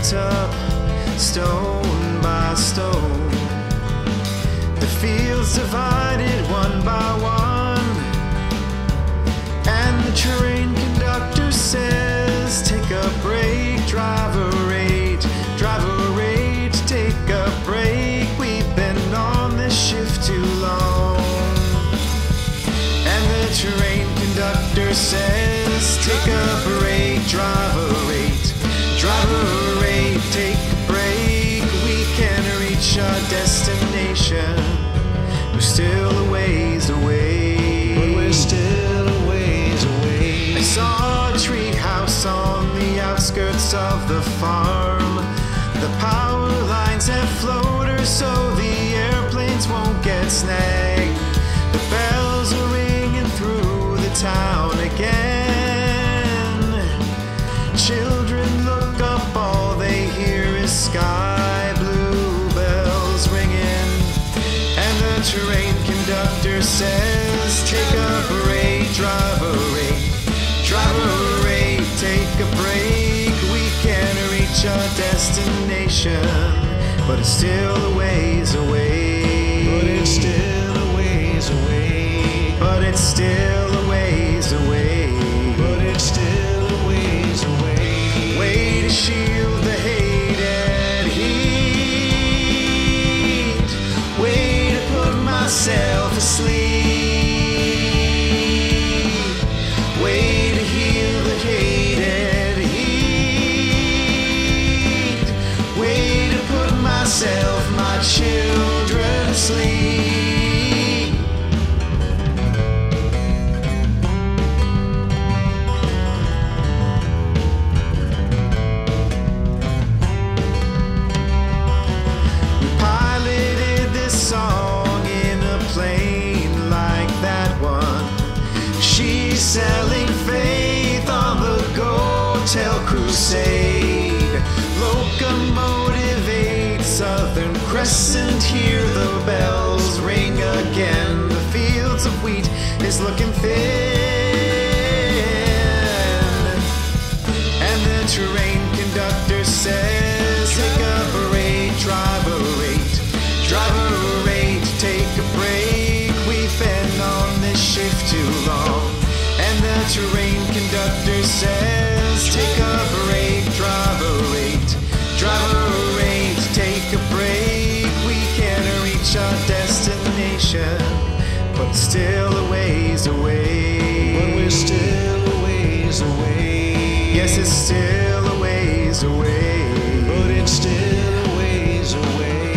built up stone by stone. The fields divided one by one, and the train conductor says, take a break, driver eight, take a break. We've been on this shift too long. And the train conductor says, take a break, driver eight, take a break. We can reach our destination. We're still a ways away. But we're still a ways away. I saw a treehouse on the outskirts of the farm. The power lines have floaters so the airplanes won't get snagged. The bells are ringing through the town again. Children look up, all they hear is sky blue bells ringing. And the train conductor says, take a break, driver eight, take a break. We can reach our destination, but it's still a ways away. But it's still a ways away. But it's still a ways away. But it's still a ways away. Way to shield the hated heat. Way to put myself asleep. Way to heal the hated heat. Way to put myself, my children asleep. We piloted this song in a plane like that one. She's selling faith on the go-tell crusade. Locomotive 8, Southern Crescent, hear the bells ring again. The fields of wheat is looking thin. And the train conductor says, take a break, driver eight, take a break. We've been on this shift too long. And the train conductor says, take a break, driver eight, take a break. We can reach our destination, but it's still a ways away. But we're still a ways away. Yes, it's still a ways away. But it's still a ways away.